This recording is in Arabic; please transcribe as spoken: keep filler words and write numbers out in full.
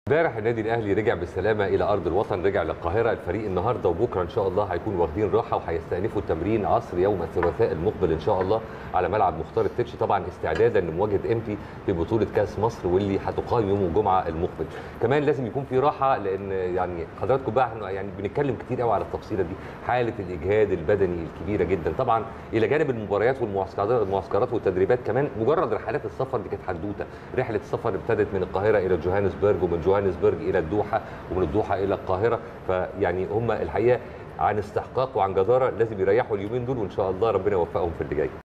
امبارح النادي الاهلي رجع بالسلامه الى ارض الوطن، رجع للقاهره. الفريق النهارده وبكره ان شاء الله هيكونوا واخدين راحه وهيستأنفوا التمرين عصر يوم الثلاثاء المقبل ان شاء الله على ملعب مختار التتش، طبعا استعدادا لمواجهه امتي في بطوله كاس مصر واللي هتقام يوم الجمعه المقبل. كمان لازم يكون في راحه لان يعني حضراتكم بقى احنا يعني بنتكلم كتير قوي على التفصيله دي، حاله الاجهاد البدني الكبيره جدا طبعا الى جانب المباريات والمعسكرات المعسكرات والتدريبات. كمان مجرد رحلات السفر دي كانت حدوته، رحله السفر ابتدت من القاهره الى جوهانسبرج ومن جوهانسبرج الى الدوحه ومن الدوحه الى القاهره، فيعني هم الحقيقه عن استحقاق وعن جداره لازم يريحوا اليومين دول، وان شاء الله ربنا يوفقهم في اللي جاي.